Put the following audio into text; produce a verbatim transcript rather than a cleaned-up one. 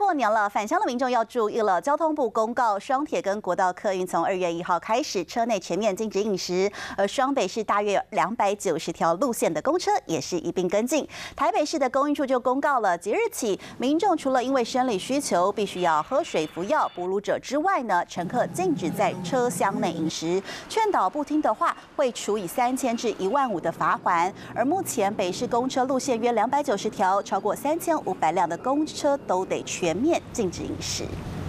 过年了，返乡的民众要注意了。交通部公告，双铁跟国道客运从二月一号开始，车内全面禁止饮食。而双北市大约两百九十条路线的公车也是一并跟进。台北市的公运处就公告了，即日起，民众除了因为生理需求必须要喝水服药、哺乳者之外呢，乘客禁止在车厢内饮食。劝导不听的话，会处以三千至一万五的罚款。而目前北市公车路线约两百九十条，超过三千五百辆的公车都得全面禁止饮食。